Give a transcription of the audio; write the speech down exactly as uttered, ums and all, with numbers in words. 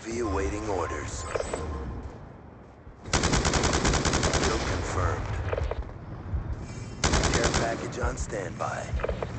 V awaiting orders. Kill confirmed. Care package on standby.